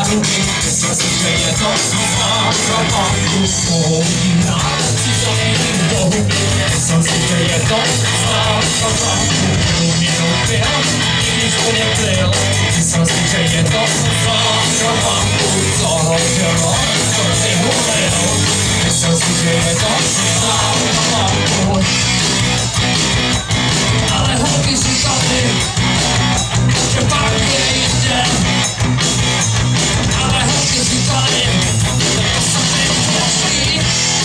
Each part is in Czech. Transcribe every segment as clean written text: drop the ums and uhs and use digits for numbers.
ruky, myslel si, že je to zápravanku. Pohodí nálet si zamíním do huby, myslel si, že je to zápravanku. Průměrou pil, i když po mě kryl, myslel si, že je to zápravanku. Co hodilo, to si hulil, myslel si, že je to zápravanku. Ale holky říkali, že pak je jinde. Ale holky říkali, to se mi nemoží.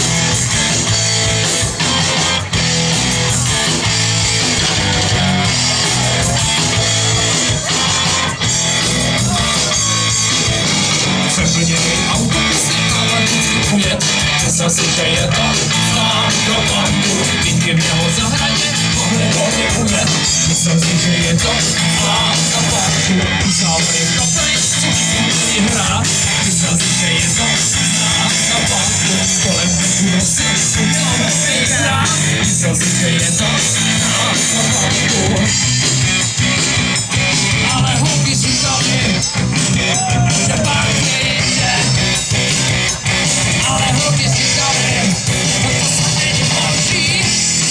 Přeplněný autobusy a vždycky ujet. Myslel si, že je to znak do banku. Vítky v jeho zahradě mohli hodně ujet. Myslel si, že je to znak do banku. Uzávali v kapeli, si hrát. Myslel si, že je to znak do banku. Kolem venku nosy, uděláme si hrát. Myslel si, že je to znak do banku. Ale holky říkali, že pak je jinde. Ale holky říkali, to se mi nemoží.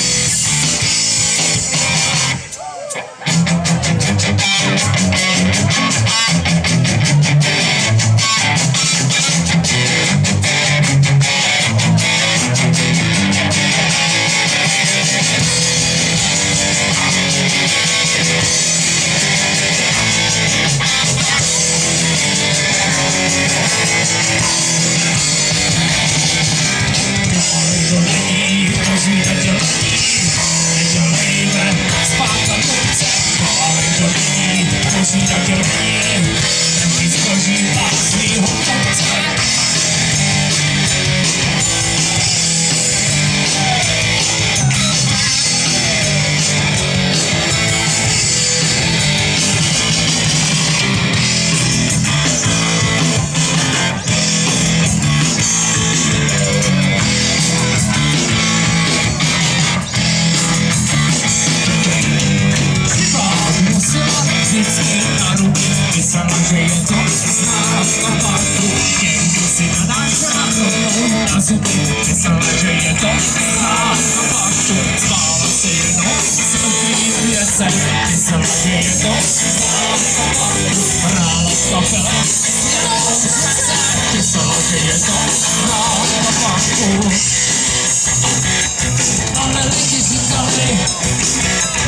Myslela, že je to znak do banku. Někdo si nadáčela rovnou na zuby. Myslela, že je to znak do banku. Zvála se jenom smrtný věcem. Myslela, že je to znak do banku. Hrála v kapele jenom věcem. Myslela, že je to znak do banku. Ale lidi říkali,